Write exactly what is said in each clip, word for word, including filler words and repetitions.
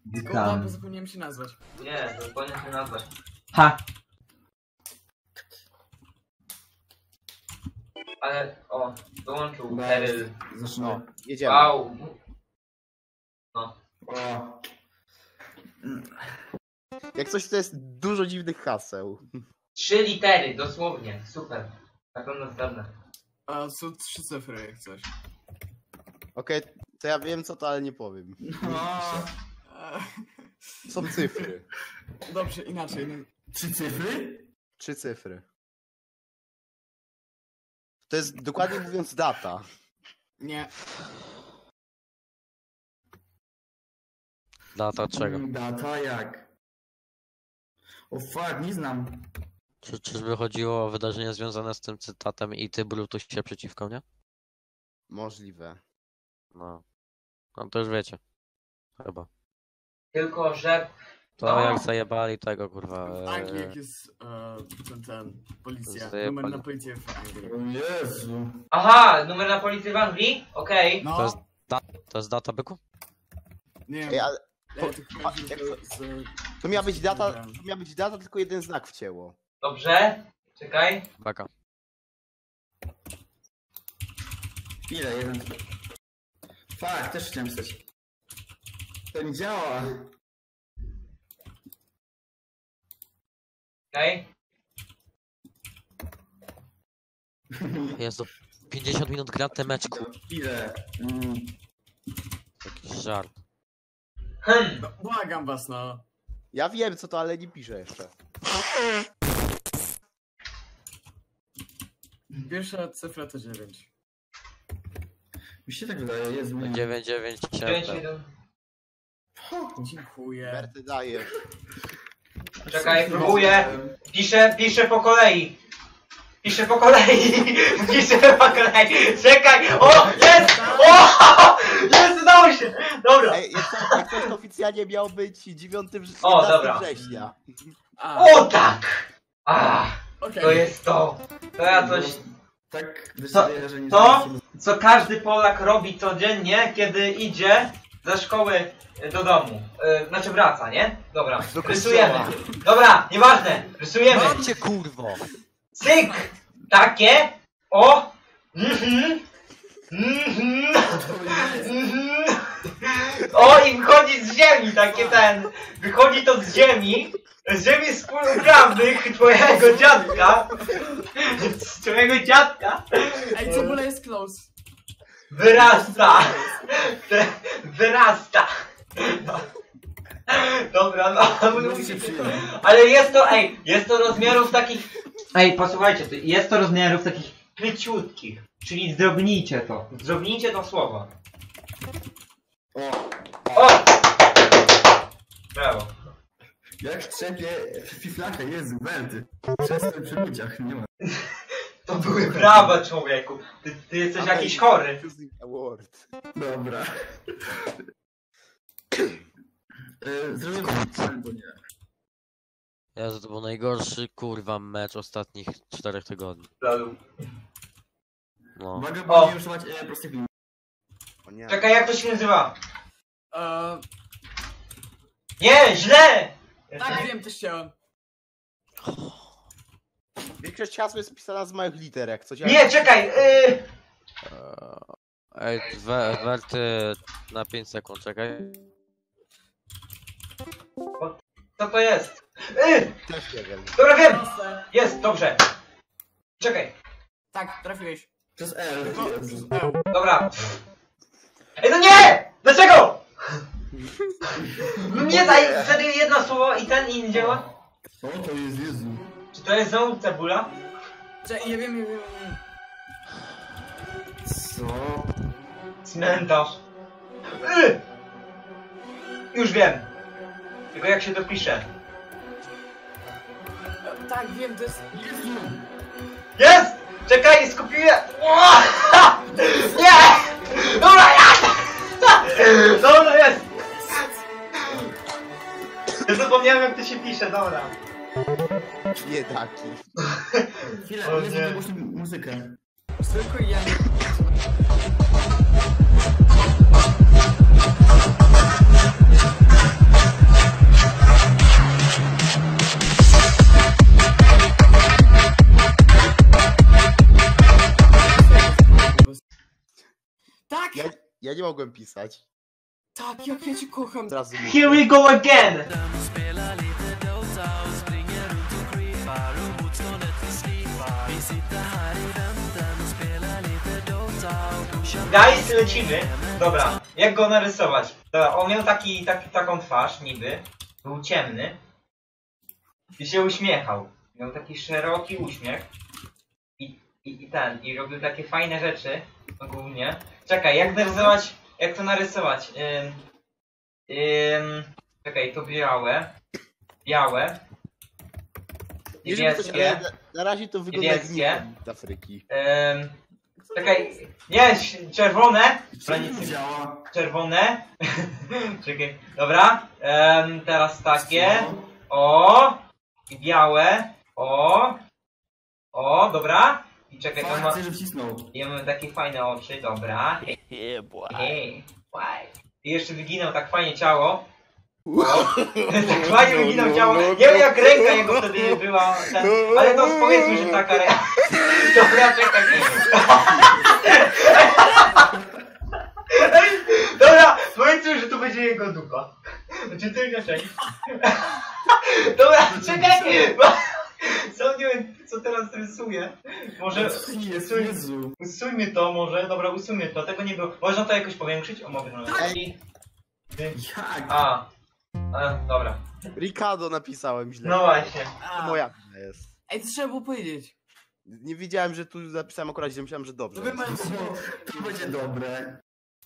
Szkoda, bo zapomniałem się nazwać. Nie, zapomniałem się nazwać. Ha! Ale, o, dołączył Eryl. No, jedziemy. Wow. O. Jak coś, to jest dużo dziwnych haseł. Trzy litery, dosłownie. Super. Na pewno zgadnę. A są trzy cyfry jak coś. Okej, okay, to ja wiem co to, ale nie powiem. No. Są cyfry. Dobrze, inaczej. No. Trzy cyfry? Trzy cyfry. To jest dokładnie mówiąc data. Nie. Data czego? Data jak? O fuck, nie znam. Czy, czyżby chodziło o wydarzenia związane z tym cytatem i ty Brutusie przeciwko mnie? Możliwe. No. No to już wiecie. Chyba. Tylko, że... To no. jak zajebali tego kurwa. Tak, E... jak jest e, ten, ten, policja. Zajebali. Numer na policję w Anglii. O Jezu. Aha, numer na policję w Anglii? Okej. Okay. No. To jest, da to jest data byku? Nie Ej, wiem. ale Ej, to a, chodzi jak o- to- z- to miała być data, to miała być data, tylko jeden znak wcięło. Dobrze. Czekaj. Beka. Ile? Jeden. Fuck, też chciałem coś. To nie działa. Okej. Jezu. pięćdziesiąt minut gra temeczku. Ile? Mm. Jakiś żart. Hmm. No, błagam was, no. Ja wiem co to, ale nie piszę jeszcze. Pierwsza cyfra to dziewięć. Mi się tak wydaje, Jezu. nie. dziewięć dziewięć dziewięć, siedem. jeden. Dziękuję. Berty dajesz. Czekaj, próbuję. Piszę, piszę po kolei. Piszę po kolei. Piszę po kolei. Czekaj. O! Jest! O! Jest! Udało się! Dobra. Ej, jak to, jak to oficjalnie miał być dziewiątego O, dobra. września. A, O tak! A, okej. to jest to. To ja coś... Tak, Co- wydaje, że nie To, co każdy Polak robi codziennie, kiedy idzie ze szkoły do domu. Yy, znaczy wraca, nie? Dobra, Do rysujemy. kościoła. Dobra, nieważne, rysujemy. Macie kurwo! Cyk! Takie. O! Mhm. Mhm. Mhm. O, i wychodzi z ziemi, takie ten. Wychodzi to z ziemi. Z ziemi współprawnych twojego dziadka. Z twojego dziadka. Ej, cebula jest close. Wyrasta! Wyrasta! No. Dobra, no. No, się przyjemnie. Ale jest to, ej, jest to rozmiarów takich... Ej, posłuchajcie, to jest to rozmiarów takich króciutkich. Czyli zdrobnijcie to. Zdrobnijcie to słowo. O, O! Brawo. jak strzepie fiflaka, Jezu, Berty. Przestań przy ludziach, nie ma. To były brawa, człowieku. Ty, ty jesteś jakiś chory. Award. Dobra. E, Zrobimy albo nie. Jezu, to był najgorszy kurwa mecz ostatnich czterech tygodni. No. Uwaga, O. bo nie używać e, prostych linii. O nie. Czekaj, jak to się nazywa? E, Nie, źle! tak, wiem, też chciałem. Większość hasł jest pisana z małych liter, jak coś. Nie, czekaj! Yy... Ej, we, werty na pięć sekund, czekaj. Co to jest? Yy... Też nie wiem. Dobra, wiem! Proste. Jest, dobrze. Czekaj. Tak, trafiłeś. Przez L. No, Jezu. Eł. Dobra. Ej, no nie! Dlaczego? No nie, daj wtedy jedno słowo i ten i nie działa. O, to jest Jezu. Czy to jest znowu cebula? Czekaj, ja wiem, ja wiem, ja wiem. Co? Cmentarz. Yy! Już wiem. Tylko jak się to pisze. E, tak, wiem, to jest... Jezu! Jest! Czekaj, skupiłem! O! Nie! Dobra, ja! Dobra, jest! Ja zapomniałem jak to się pisze, dobra. Nie taki. Chwilę, O Jezu, nie. wygłośnij muzykę. Zwykły ja nie... Ja, ja nie mogłem pisać. Tak, jak ja cię kocham. Teraz mówię. Here we go again! Guys, lecimy. Dobra, jak go narysować? Dobra, on miał taki, taki, taką twarz niby. Był ciemny. I się uśmiechał. Miał taki szeroki uśmiech. I, i, i ten, i robił takie fajne rzeczy. Ogólnie. Czekaj, jak narysować, jak to narysować? Ym, ym, czekaj, to białe. Białe. Nie, żeby coś, ale Niebieskie. na, na razie to wygląda jak Niebieskie. nikt z Afryki. Ym, czekaj, nie, ś- czerwone. Czemu działa? Czerwone. Czekaj, dobra. Em, teraz takie. O. I białe. O. O, dobra. I czekaj, on ma... Fakt, że wcisnął. I mamy takie fajne oczy, dobra. Hej, faj. I jeszcze wyginął tak fajnie ciało. O, tak fajnie wyginął ciało. Nie wiem jak ręka jego wtedy była, ten, ale no powiedzmy, że taka ręka. Dobra, czekaj. Dobra, powiedzmy, że to będzie jego dupa. Znaczy to inaczej. Dobra, czekaj. Co, nie wiem, co teraz rysuję. Może Jest, usuń, Jezu. usuńmy to może, dobra, usuńmy to, tego nie było. Można to jakoś powiększyć? O, mogę to Ej. Jak? A. A, dobra. Ricardo napisałem źle. No właśnie. To A, moja wina jest. Ej, to trzeba było powiedzieć. Nie wiedziałem, że tu zapisałem akurat źle, myślałem, że dobrze. To wy jest. macie... To będzie dobre.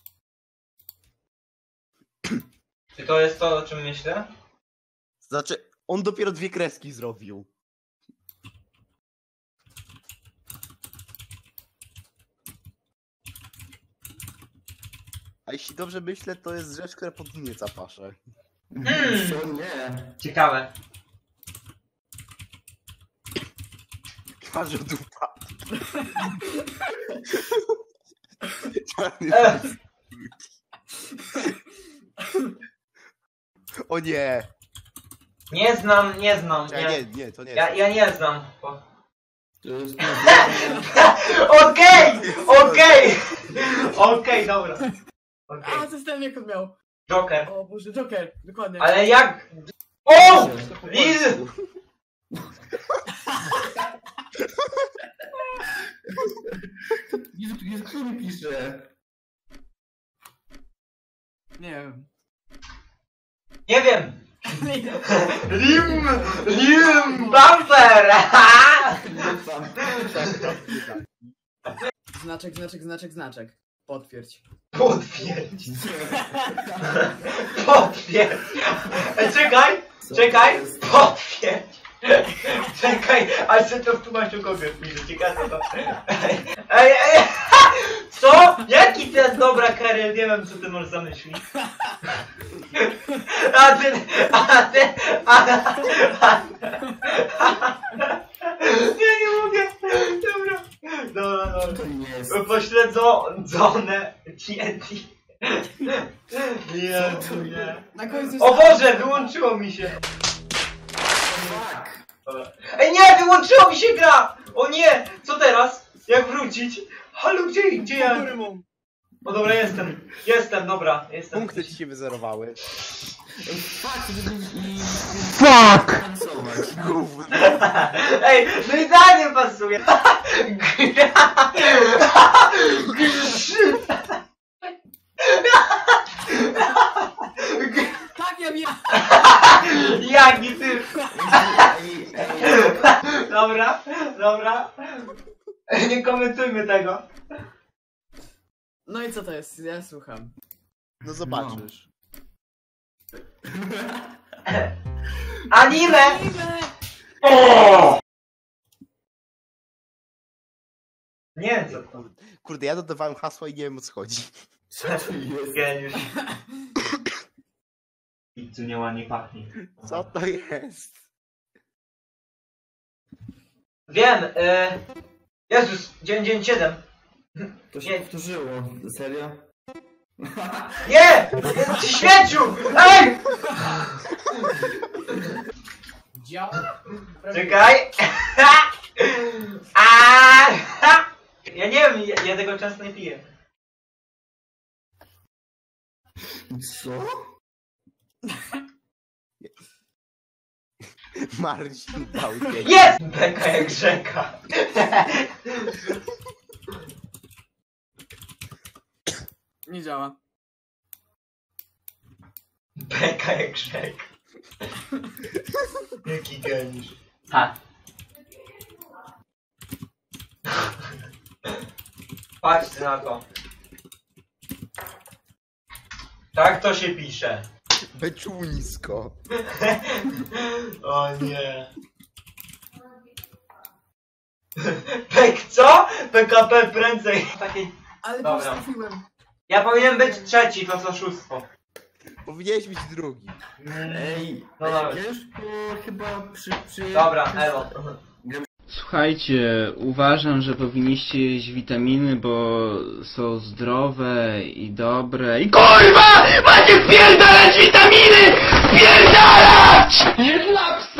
Czy to jest to, o czym myślę? Znaczy, on dopiero dwie kreski zrobił. A jeśli dobrze myślę, to jest rzecz, która podwinie zapaszę. Hmm. Co nie? Ciekawe. Twarze dupa. E. O nie! Nie znam, nie znam. Czekaj, Nie. nie, nie, to nie Ja, jest. ja nie znam. O- To jest... Okej! Okej! Okej, dobra. Okej. A, to jest ten jak on miał. Joker. O Boże, Joker, dokładnie. Ale jak... O! Liz! Jezu, Jezu, kto mi pisze? Nie wiem. Nie wiem. Lim! Lim! Bumper! Znaczek, znaczek, znaczek, znaczek. Potwierdź. Potwierdź. Potwierdź. Ej, czekaj! Czekaj! Potwierdź! Czekaj, ale sobie to wtłumaczył kogoś, pisze, ciekawe to. Ej, ej! Co? Jaki ten dobra Karel? Nie wiem co ty możesz zamyślić. A ty, a ty, a, a, nie, nie mogę. Dobra, dobra, dobra. To nie jest. Pośledzone T N T. Jezu, nie. Na końcu O Boże, wyłączyło mi się. Fuck! Dobra. Ej nie, wyłączyło mi się gra! O nie! Co teraz? Jak wrócić? Halo, gdzie, gdzie ja? O dobra, jestem. Jestem, dobra, jestem. Punkty ci się wyzerowały. Fuck! I... Fuck! Tancować. Gówno. Ej, no idealnie pasuje. Gra. Grzyb. Tak, ja wiem. Jaki ty. Ej, ej. Dobra, dobra. Nie komentujmy tego. No i co to jest? Ja słucham. No zobaczysz. Anime! Anime! O! Nie wiem co to. Kurde, ja dodawałem hasła i nie wiem o co chodzi. Co to jest? Geniusz. I tu nieładnie pachnie. Co to jest? Wiem, y... Jezus, dziewięć dziewięć siedem. To się Nie. powtórzyło. Serio? Nie! Śmieciu! Ej! Dział. Czekaj! A! Ja nie wiem, ja, ja tego często nie piję. Co? Marcin dał dzień. Jest! Beka jak rzeka. Nie działa. Beka jak rzeka. Jaki geniusz. Ha. Patrzcie na to. Tak to się pisze. Beczulisko. O nie. Pek co? P K P prędzej. Takiej... Ale Dobra. postawiłem. Ja powinien być trzeci, to co szóstwo. Powinieneś być drugi. Ej, No ja dobra. już po, chyba przy... przy Dobra, przy- elo. Słuchajcie, uważam, że powinniście jeść witaminy, bo są zdrowe i dobre i KURWA! Macie wpierdalać witaminy! Wpierdalać!